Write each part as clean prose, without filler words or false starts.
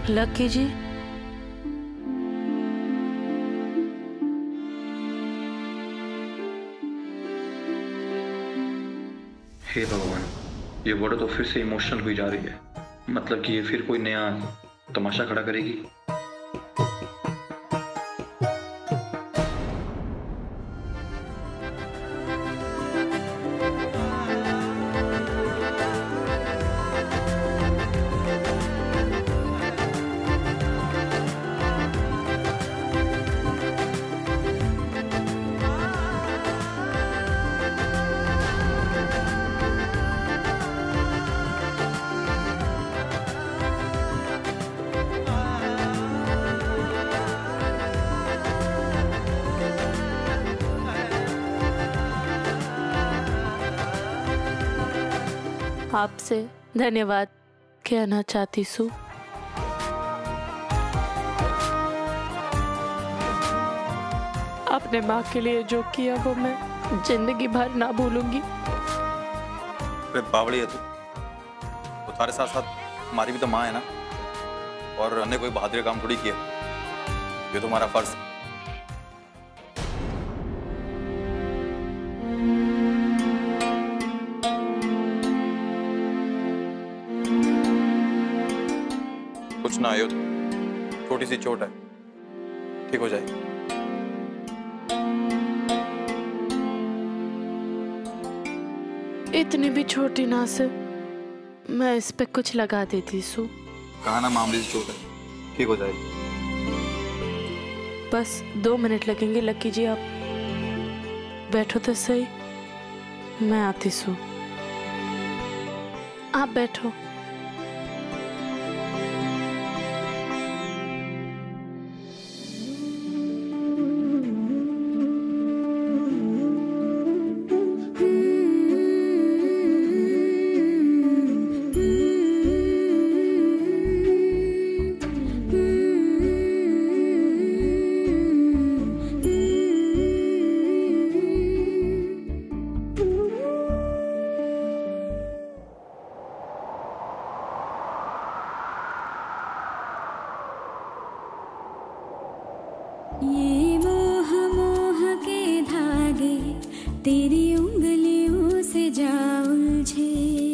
Lucky जी, हे भगवान, ये word तो फिर से इमोशनल हुई जा रही है। मतलब कि ये फिर कोई नया तमाशा खड़ा करेगी। आपसे धन्यवाद कहना चाहती हूँ। अपने माँ के लिए जो किया वो मैं जिंदगी भर ना भूलूंगी। अरे बावड़ी है तू, तो तुम्हारे साथ साथ हमारी भी तो माँ है ना, और हमने कोई बहादुरी काम थोड़ी किया, ये तुम्हारा फर्ज है। कुछ ना आयो, छोटी सी चोट है, ठीक हो जाएगी। इतनी भी छोटी ना से मैं इस पे कुछ लगा देती हूँ। कहा ना मामूली सी चोट है, ठीक हो जाएगी। बस 2 मिनट लगेंगे लकी जी, आप बैठो तो सही, मैं आती हूँ। आप बैठो। ये मोह मोह के धागे तेरी उंगलियों से जा उलझे,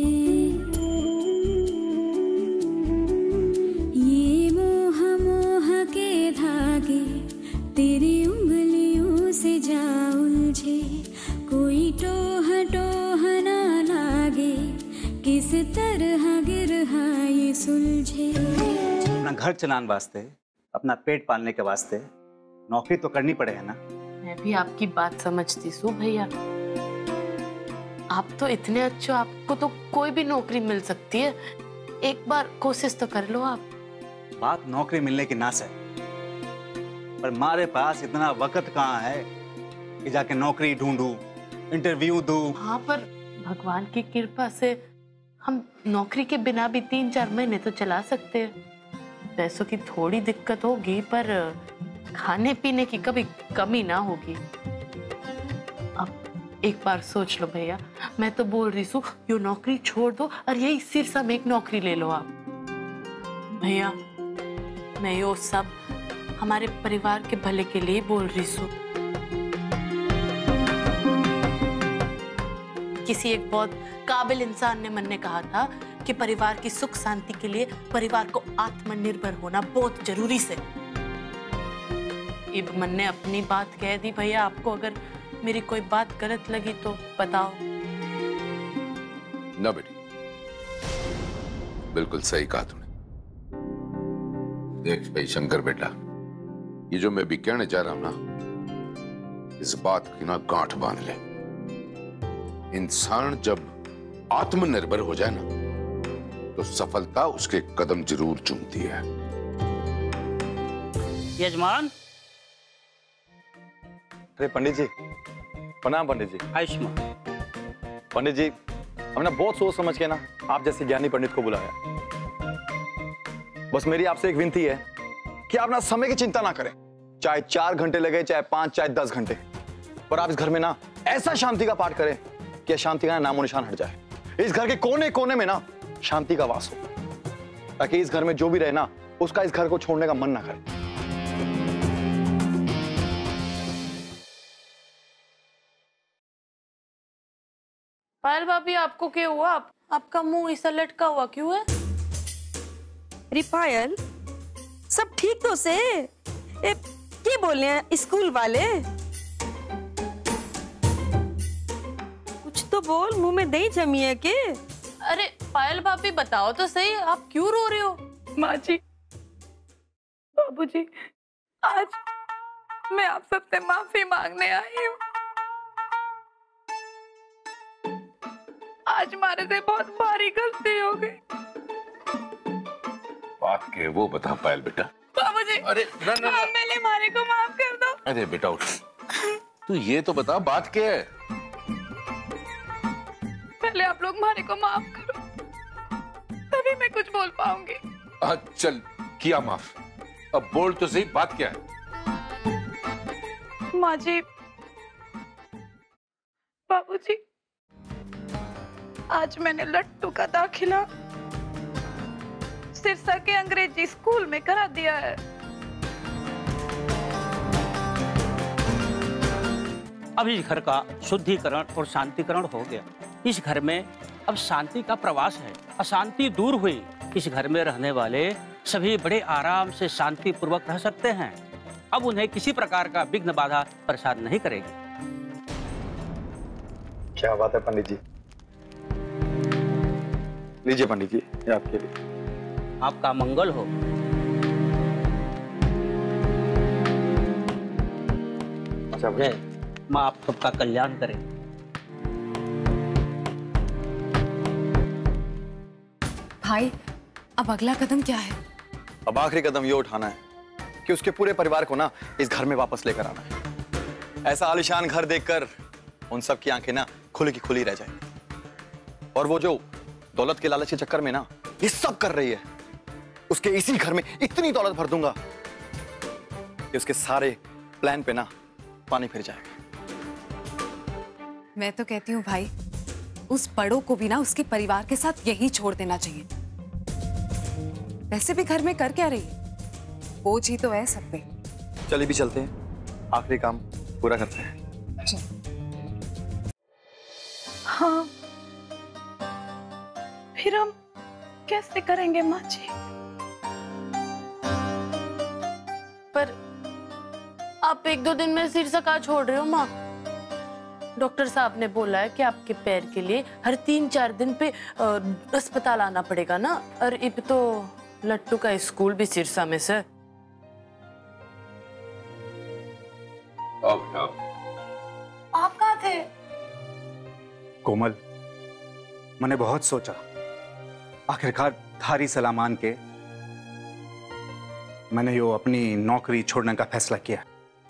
ये मोह मोह के धागे तेरी उंगलियों से जा उलझे, कोई टोह टोह ना लागे, किस तरह गिरहा ये सुलझे। अपना घर चलाने वास्ते, अपना पेट पालने के वास्ते नौकरी तो करनी पड़े है ना। मैं भी आपकी बात समझती हूँ भैया, आप तो इतने अच्छे, आपको तो कोई भी नौकरी मिल सकती है, एक बार कोशिश तो कर लो आप। बात नौकरी मिलने की ना से, पर हमारे पास इतना वक्त कहाँ है कि जाके नौकरी ढूंढूं, इंटरव्यू दूं। हाँ, पर भगवान की कृपा से हम नौकरी के बिना भी 3-4 महीने तो चला सकते हैं। पैसों की थोड़ी दिक्कत होगी, पर खाने पीने की कभी कमी ना होगी। अब एक बार सोच लो भैया, मैं तो बोल रही हूँ यो नौकरी छोड़ दो और यही सिरसा में एक नौकरी ले लो आप। भैया मैं यो सब हमारे परिवार के भले के लिए बोल रही हूँ। किसी एक बहुत काबिल इंसान ने मन ने कहा था कि परिवार की सुख शांति के लिए परिवार को आत्मनिर्भर होना बहुत जरूरी से। इब मन ने अपनी बात कह दी भैया, आपको अगर मेरी कोई बात गलत लगी तो बताओ। ना बेटी, बिल्कुल सही कहा तूने। देख भाई शंकर बेटा, ये जो मैं भी कहने जा रहा हूं ना, इस बात की ना गांठ बांध ले। इंसान जब आत्मनिर्भर हो जाए ना, तो सफलता उसके कदम जरूर चूमती है। यजमान। अरे पंडित जी, प्रणाम पंडित जी। आयुष्मान। पंडित जी, हमने बहुत सोच समझ के ना आप जैसे ज्ञानी पंडित को बुलाया। बस मेरी आपसे एक विनती है कि आप ना समय की चिंता ना करें, चाहे 4 घंटे लगे, चाहे 5, चाहे 10 घंटे, पर आप इस घर में ना ऐसा शांति का पाठ करें कि शांति का नामो निशान हट जाए। इस घर के कोने कोने में ना शांति का वास हो, ताकि इस घर में जो भी रहे ना उसका इस घर को छोड़ने का मन ना करे। पायल भाभी, आपको क्या हुआ? आपका मुंह ऐसा लटका हुआ क्यों है? अरे पायल, सब ठीक तो से? क्या बोल रहे हैं स्कूल वाले? कुछ तो बोल, मुंह में दही जमी है के? अरे पायल भाभी बताओ तो सही, आप क्यों रो रहे हो? माँ जी, बाबूजी, आज मैं आप सबसे माफी मांगने आई हूँ। आज हमारे से बहुत भारी गलती हो गई। बात के वो बता पायल बेटा। बाबूजी, अरे ना ना ना। मेरे मारे को माफ कर दो। अरे बेटा उठ, तू ये तो बता बात क्या है? पहले आप लोग मारे को माफ करो, तभी मैं कुछ बोल पाऊंगी। चल किया माफ, अब बोल तो सही, बात क्या है? माँ जी, बाबूजी, आज मैंने लट्टू का दाखिला सिरसा के अंग्रेजी स्कूल में करा दिया है। अब इस घर का शुद्धिकरण और शांतिकरण हो गया। इस घर में अब शांति का प्रवास है, अशांति दूर हुई। इस घर में रहने वाले सभी बड़े आराम से शांति पूर्वक रह सकते हैं। अब उन्हें किसी प्रकार का विघ्न बाधा परेशान नहीं करेगी। क्या बात है पंडित जी। लीजिए पंडित जी, ये आपके लिए। आपका मंगल हो। जय माँ आप सबका कल्याण करे। भाई, अब अगला कदम क्या है? अब आखिरी कदम ये उठाना है कि उसके पूरे परिवार को ना इस घर में वापस लेकर आना है। ऐसा आलीशान घर देखकर उन सब की आंखें ना खुली की खुली रह जाएंगी। और वो जो दौलत के लालच के चक्कर में ना ये सब कर रही है, उसके इसी घर में इतनी दौलत भर दूंगा कि उसके सारे प्लान पे ना पानी फिर जाएगा। मैं तो कहती हूँ भाई, उस बड़ों को भी ना उसके परिवार के साथ यही छोड़ देना चाहिए। वैसे भी घर में कर क्या रही है, बोझ ही तो है सब पे। चलिए भी चलते हैं, आखिरी काम पूरा करते हैं। हाँ, फिर हम कैसे करेंगे माँ जी? पर आप 1-2 दिन में सिरसा कहाँ छोड़ रहे हो माँ? डॉक्टर साहब ने बोला है कि आपके पैर के लिए हर 3-4 दिन पे अस्पताल आना पड़ेगा ना। और अब तो लट्टू का स्कूल भी सिरसा में से। आप कहाँ थे? कोमल, मैंने बहुत सोचा, आखिरकार थारी सलाह मान के मैंने यो अपनी नौकरी छोड़ने का फैसला किया।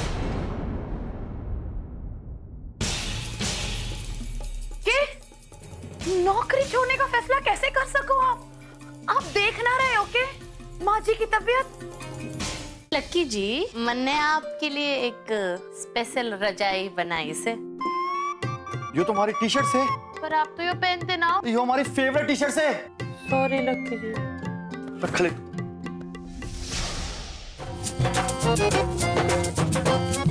नौकरी छोड़ने का फैसला कैसे कर सको आप? आप देख ना रहे हो के माँ जी की तबीयत? लक्की जी, मैंने आपके लिए एक स्पेशल रजाई बनाई से। ये तो हमारी टी शर्ट है। पर आप तो ये पहनते ना। ये हमारी फेवरेट टी शर्ट है। सॉरी लक्की जी। रख ले।